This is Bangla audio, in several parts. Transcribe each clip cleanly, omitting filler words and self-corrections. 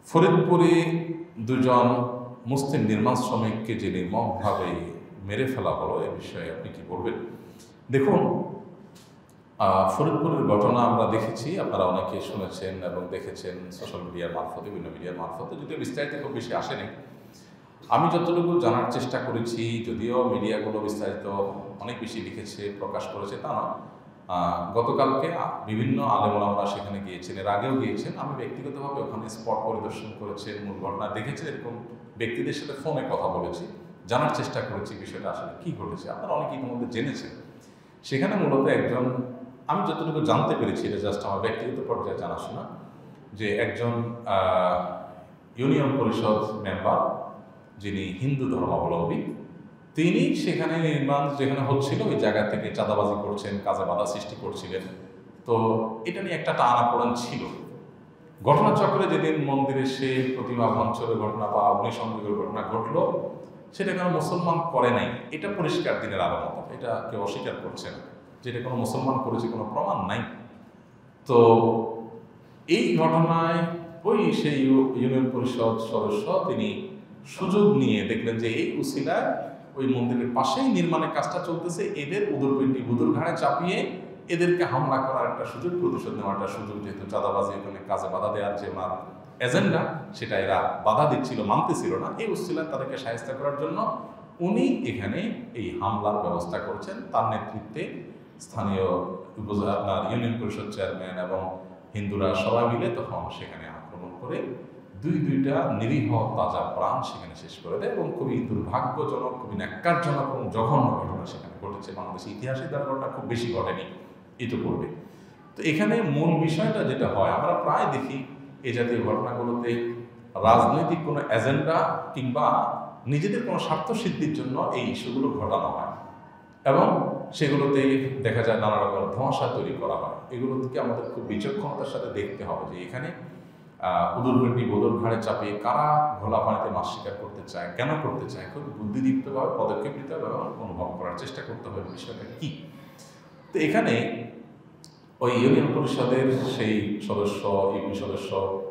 ফরিদপুরে দুজন মুসলিম নির্মাণ শ্রমিককে যে নির্মমভাবে মেরে ফেলা হলো এ বিষয়ে আপনি কি বলবেন? দেখুন, ফরিদপুরের ঘটনা আমরা দেখেছি, আপনারা অনেকে শুনেছেন এবং দেখেছেন সোশ্যাল মিডিয়ার মারফতে, বিভিন্ন মিডিয়ার মারফতে, যদিও বিস্তারিত খুব বেশি আসেনি। আমি যতটুকু জানার চেষ্টা করেছি, যদিও মিডিয়াগুলো বিস্তারিত অনেক বেশি লিখেছে, প্রকাশ করেছে তা না, গতকালকে বিভিন্ন আলেমোলামরা সেখানে গিয়েছেন, এর আগেও গিয়েছেন। আমি ব্যক্তিগতভাবে ওখানে স্পট পরিদর্শন করেছেন, মূল ঘটনা দেখেছেন, এরকম ব্যক্তিদের সাথে ফোনে কথা বলেছি, জানার চেষ্টা করেছি বিষয়টা আসলে কী ঘটেছে। আপনারা অনেকে ইতিমধ্যে জেনেছেন। সেখানে মূলত একজন, আমি যতটুকু জানতে পেরেছি, এটা জাস্ট আমার ব্যক্তিগত পর্যায়ে জানাশোনা, যে একজন ইউনিয়ন পরিষদ মেম্বার যিনি হিন্দু ধর্মাবলম্বী, তিনি সেখানে নির্মাণ যেখানে হচ্ছিল ওই জায়গা থেকে চাঁদাবাজি করছেন, কাজে বাধা সৃষ্টি করছিলেন। তো এটা নিয়ে একটা টানাপোড়েন ছিল। ঘটনাচক্রে যেদিন মন্দিরে সে প্রতিমা ভাঙচুরের ঘটনা বা অগ্নিসংযোগের ঘটনা ঘটলো, সেটা কোনো মুসলমান করে নাই, এটা পরিষ্কার দিনের আলো মতো, এটা কেউ অস্বীকার করছে না যে এটা কোনো মুসলমান করেছে, কোনো প্রমাণ নাই। তো এই ঘটনায় ওই সেই ইউনিয়ন পরিষদ সদস্য তিনি সুযোগ নিয়ে দেখলেন যে এই উসিলায় ওই মন্দিরের পাশেই নির্মাণের কাজটা চলতেছে, এদের উদরপিণ্ডি বুদুর ঘাড়ে চাপিয়ে এদেরকে হামলা করার একটা সুযোগ, প্রতিশোধ নেওয়ার একটা সুযোগ, যেহেতু চাঁদাবাজি ওখানে কাজে বাধা দেওয়ার যে ওনার এজেন্ডা, সেটা এরা বাধা দিচ্ছিল, মানতেছিল না। এই উসিলায় তাদেরকে সাহায্য করার জন্য উনি এখানে এই হামলার ব্যবস্থা করছেন। তার নেতৃত্বে স্থানীয় আপনার ইউনিয়ন পরিষদ চেয়ারম্যান এবং হিন্দুরা সবাই মিলে তখন সেখানে আক্রমণ করে দুইটা নিরীহ তাজা প্রাণ সেখানে শেষ করে দেয় এবং খুবই দুর্ভাগ্যজনক, খুবই ন্যাক্কারজনক এবং জঘন্য ঘটনা সেখানে ঘটেছে। বাংলাদেশের ইতিহাসে তার ঘটনা খুব বেশি ঘটেনি ইতিপূর্বে। তো এখানে মূল বিষয়টা যেটা হয়, আমরা প্রায় দেখি এই জাতীয় ঘটনাগুলোতে রাজনৈতিক কোনো এজেন্ডা কিংবা নিজেদের কোনো স্বার্থ সিদ্ধির জন্য এই ইস্যুগুলো ঘটানো হয় এবং সেগুলোতে দেখা যায় নানা রকম ধোঁয়াশা তৈরি করা হয়। এগুলোকে আমাদের খুব বিচক্ষণতার সাথে দেখতে হবে যে এখানে উদরপিণ্ডি বোদর ঘাড়ে চাপিয়ে কারা ঘোলা পানিতে মাছ শিকার করতে চায়, কেন করতে চায়, খুব বুদ্ধিদীপ্তভাবে পদক্ষেপ নিতে হবে এবং অনুভব করার চেষ্টা করতে হবে বিষয়টা কি। তো এখানে ওই ইউনিয়ন পরিষদের সেই সদস্য, ইউপি সদস্য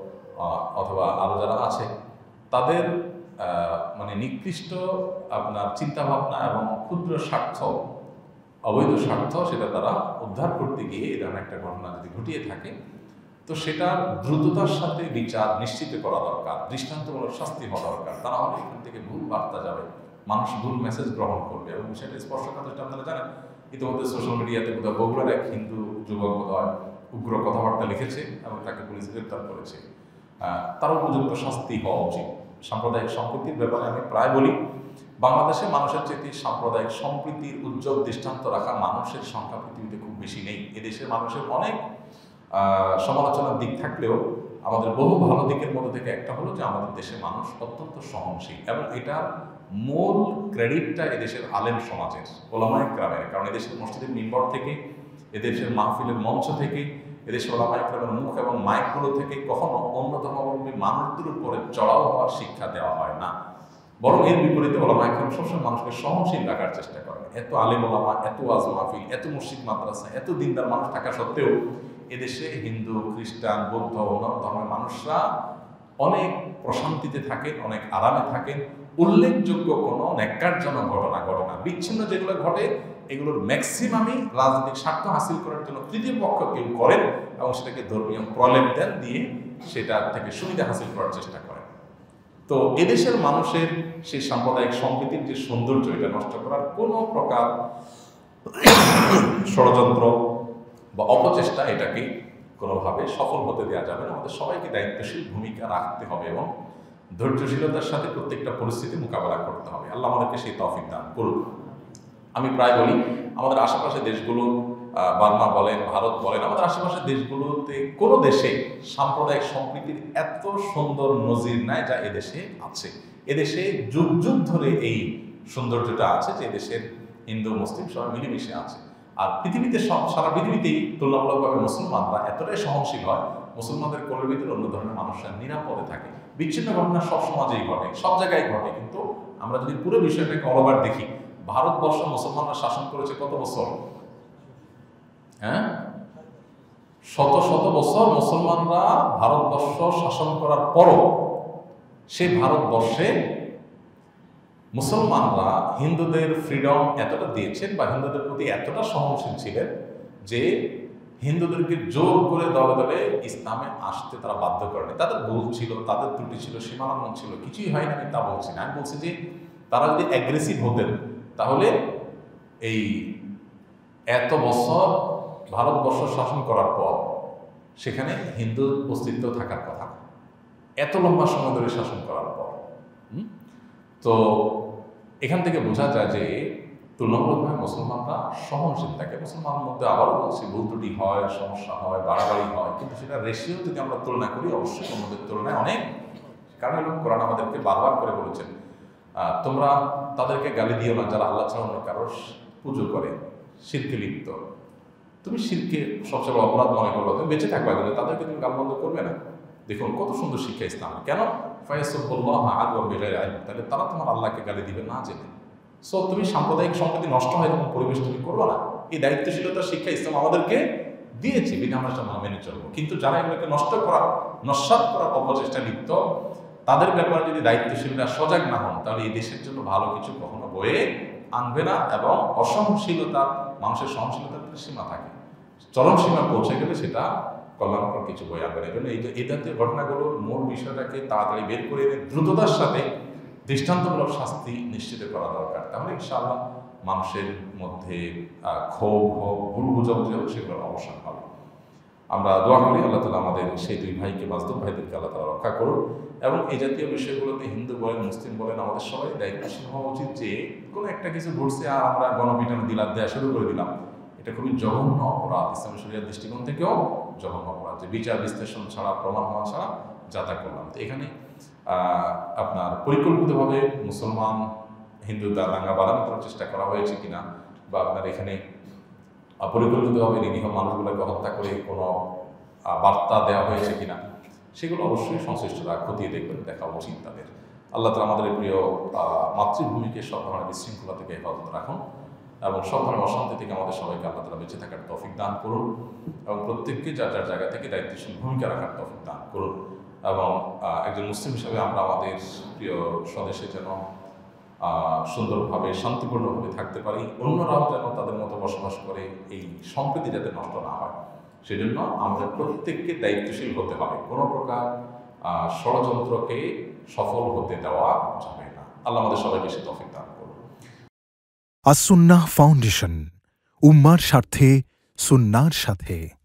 অথবা আরও যারা আছে, তাদের মানে নিকৃষ্ট আপনার চিন্তাভাবনা এবং ক্ষুদ্র স্বার্থ, অবৈধ স্বার্থ, সেটা তারা উদ্ধার করতে গিয়ে এই ধরনের একটা ঘটনা যদি ঘটিয়ে থাকে, তো সেটার দ্রুততার সাথে বিচার নিশ্চিত করা দরকার, দৃষ্টান্তমূলক শাস্তি হওয়া দরকার। তা না হলে এখান থেকে ভুল বার্তা যাবে, মানুষ ভুল মেসেজ গ্রহণ করবে এবং সেটা স্পর্শকাতরটা আপনারা জানেন। ইতিমধ্যে সোশ্যাল মিডিয়াতে বোধহয় বগুড়ার এক হিন্দু যুবক বোধহয় উগ্র কথাবার্তা লিখেছে এবং তাকে পুলিশ গ্রেপ্তার করেছে। তার উপযুক্ত শাস্তি হওয়া উচিত। সাম্প্রদায়িক সম্প্রীতির ব্যাপারে আমি প্রায় বলি, বাংলাদেশে মানুষের চেয়ে সাম্প্রদায়িক সম্প্রীতির উজ্জ্বল দৃষ্টান্ত রাখা মানুষের সংখ্যা পৃথিবীতে খুব বেশি নেই। এদেশের মানুষের অনেক সমালোচনার দিক থাকলেও আমাদের বহু ভালো দিকের মধ্যে থেকে একটা হলো যে আমাদের দেশের মানুষ অত্যন্ত সহনশীল এবং এটার মূল ক্রেডিটটা এদেশের আলেম সমাজের, ওলামায়ে কেরামের। কারণ এদেশের মসজিদের মিম্বর থেকে, এদেশের মাহফিলের মঞ্চ থেকে, এদেশের ওলামায়ে কেরামের মুখ এবং মাইকগুলো থেকে কখনো অন্য ধর্মাবলম্বী মানুষদের উপরে চড়াও হওয়ার শিক্ষা দেওয়া হয় না, বরং এর বিপরীতে ওলামায়ে কেরাম সবসময় মানুষকে সহনশীল রাখার চেষ্টা করেন। এত আলেম ওলামা, এত ওয়াজ মাহফিল, এত মসজিদ মাদ্রাসা, এত দিনদার মানুষ থাকা সত্ত্বেও এদেশে হিন্দু, খ্রিস্টান, বৌদ্ধ, অন্যান্য ধর্মের মানুষরা অনেক প্রশান্তিতে থাকেন, অনেক আরামে থাকেন। উল্লেখযোগ্য কোনো ন্যাক্কারজনক ঘটনা ঘটে না। বিচ্ছিন্ন যেগুলো ঘটে এগুলোর ম্যাক্সিমামই রাজনৈতিক স্বার্থ হাসিল করার জন্য তৃতীয় পক্ষ কেউ করেন এবং সেটাকে ধর্মীয় প্রলেপ দেন দিয়ে সেটা থেকে সুবিধা হাসিল করার চেষ্টা করেন। তো এদেশের মানুষের সেই সাম্প্রদায়িক সম্প্রীতির যে সৌন্দর্য, এটা নষ্ট করার কোনো প্রকার ষড়যন্ত্র বা অপচেষ্টা এটাকে কোনোভাবে সফল হতে দেওয়া যাবে না। আমাদের সবাইকে দায়িত্বশীল ভূমিকা রাখতে হবে এবং ধৈর্যশীলতার সাথে প্রত্যেকটা পরিস্থিতি মোকাবেলা করতে হবে। আল্লাহ আমাদেরকে সেই তৌফিক দান করুন। আমি প্রায় বলি, আমাদের আশেপাশে দেশগুলো, বার্মা বলেন, ভারত বলেন, আমাদের আশেপাশের দেশগুলোতে কোনো দেশে সাম্প্রদায়িক সম্প্রীতির এত সুন্দর নজির নাই যা এদেশে আছে। এদেশে যুগ যুগ ধরে এই সৌন্দর্যটা আছে যে এদেশের হিন্দু মুসলিম সবাই মিলেমিশে আছে। আর পৃথিবীতে সারা পৃথিবীতেই তুলনামূলকভাবে মুসলমানরা এতটাই সহনশীল হয়, মুসলমানদের কোলের ভিতরে অন্য ধরনের মানুষরা নিরাপদে থাকে। বিচ্ছিন্ন ঘটনা সব সমাজেই ঘটে, সব জায়গায় ঘটে, কিন্তু আমরা যদি পুরো বিষয়টাকে অলওভার দেখি, ভারতবর্ষ মুসলমানরা শাসন করেছে কত বছর? হ্যাঁ, শত শত বছর মুসলমানরা ভারতবর্ষ শাসন করার পরও সেই ভারতবর্ষে মুসলমানরা হিন্দুদের ফ্রিডম এতটা দিয়েছেন বা হিন্দুদের প্রতি এতটা সহনশীল ছিলেন যে হিন্দুদেরকে জোর করে দলে দলে ইসলামে আসতে তারা বাধ্য করেনি। তাদের ভুল ছিল, তাদের ত্রুটি ছিল, সীমালঙ্ঘন ছিল, কিছুই হয় না, আমি তা বলছি না। আমি বলছি যে তারা যদি অ্যাগ্রেসিভ হতেন তাহলে এই এত বছর ভারতবর্ষ শাসন করার পর সেখানে হিন্দুর অস্তিত্ব থাকার কথা, এত লম্বা সময় ধরে শাসন করার পর। তো এখান থেকে বোঝা যায় যে তুলনামূলকভাবে মুসলমানরা সহনশীল থাকে। মুসলমানের মধ্যে আবারও বলছি ভুল ত্রুটি হয়, সমস্যা হয়, বাড়াবাড়ি হয়, কিন্তু সেটা রেশিও যদি আমরা তুলনা করি অবশ্যই অন্যদের তুলনায় অনেক। কারণ কোরআন আমাদেরকে বারবার করে বলেছেন তোমরা তাদেরকে গালি দিও না যারা আল্লাহ ছাড়া অন্য কারোর পুজো করে, শিরকে লিপ্ত। তুমি শিরকে সবচেয়ে বড় অপরাধ মনে করলো, তুমি বেঁচে থাকবা কিন্তু তাদেরকে তুমি গাল বন্ধ করবে না। দেখুন কত সুন্দর শিক্ষা ইসলাম। কেন? তাহলে তারা তোমার আল্লাহকে গালি দিবে না জেনে। সো তুমি সাম্প্রদায়িক সম্প্রীতি নষ্ট হয় এরকম পরিবেশ তুমি করবো না। এই দায়িত্বশীলতার শিক্ষা ইসলাম আমাদেরকে দিয়েছে, বিধি আমরা সেটা মেনে চলবো। কিন্তু যারা এগুলোকে নষ্ট করার, নস্যাৎ করার অপচেষ্টা লিপ্ত, তাদের ব্যাপারে যদি দায়িত্বশীলরা সজাগ না হন তাহলে এই দেশের জন্য ভালো কিছু কখনো বয়ে আনবে না। এবং অসহনশীলতা, মানুষের সহনশীলতার সীমা থাকে, চরম সীমা পৌঁছে গেলে সেটা কল্যাণকর কিছু বই আনবে না। এই জন্য এই জাতীয় ঘটনাগুলোর মূল বিষয়টাকে তাড়াতাড়ি বের করে এনে দ্রুততার সাথে দৃষ্টান্তমূলক শাস্তি নিশ্চিত করা দরকার। তাহলে ইনশাআল্লাহ মানুষের মধ্যে ক্ষোভ হোক, ভুল বুঝাবুঝি হোক, সেগুলোর অবসান হবে। আমরা দোয়া করি আল্লাহ তাআলা আমাদের সেই দুই ভাইকে, মাজলুম ভাইদেরকে আল্লাহ তাআলা রক্ষা করুন। এবং এই জাতীয় বিষয়গুলোতে হিন্দু বলেন, মুসলিম বলেন, আমাদের সবাই দায়িত্বশীল হওয়া উচিত যে কোনো একটা কিছু ঘটছে আর আমরা গণপিটুনি দিলাদ দেওয়া শুরু করে দিলাম। এটা খুবই জঘন্য অপরাধ, ইসলামী শরিয়ার দৃষ্টিকোণ থেকেও জঘন্য অপরাধ, যে বিচার বিশ্লেষণ ছাড়া, প্রমাণ হওয়া ছাড়া যা তা করলাম। তো এখানে আপনার পরিকল্পিতভাবে মুসলমান হিন্দু দাঙ্গা বাঁধানোর করার চেষ্টা করা হয়েছে কিনা, বা আপনার এখানে পরিকল্পিতভাবে নিরীহ মানুষগুলোকে হত্যা করে কোনো বার্তা দেওয়া হয়েছে কিনা, সেগুলো অবশ্যই সংশ্লিষ্টরা খতিয়ে দেখবেন, দেখা উচিত তাদের। আল্লাহ তাআলা আমাদের প্রিয় মাতৃভূমিকে সব ধরনের বিশৃঙ্খলা থেকে হেফাজত রাখুন এবং সব ধরনের অশান্তি থেকে আমাদের সবাইকে আল্লাহ তাআলা বেঁচে থাকার তৌফিক দান করুন এবং প্রত্যেককে যার যার জায়গা থেকে দায়িত্বশীল ভূমিকা রাখার তৌফিক দান করুন। এবং একজন মুসলিম হিসাবে আমরা আমাদের প্রিয় স্বদেশে যেন সুন্দরভাবে, শান্তিপূর্ণভাবে থাকতে পারি, অন্যরাও যেন তাদের মতো বসবাস করে, এই সম্প্রীতি যাতে নষ্ট না হয় সেজন্য আমরা প্রত্যেককে দায়িত্বশীল হতে হবে। কোনো প্রকার ষড়যন্ত্রকে সফল হতে দেওয়া যাবে না। আল্লাহ আমাদের সবাইকে সে তৌফিক দান করুন। আস-সুন্নাহ ফাউন্ডেশন, উম্মার স্বার্থে সুন্নাহর সাথে।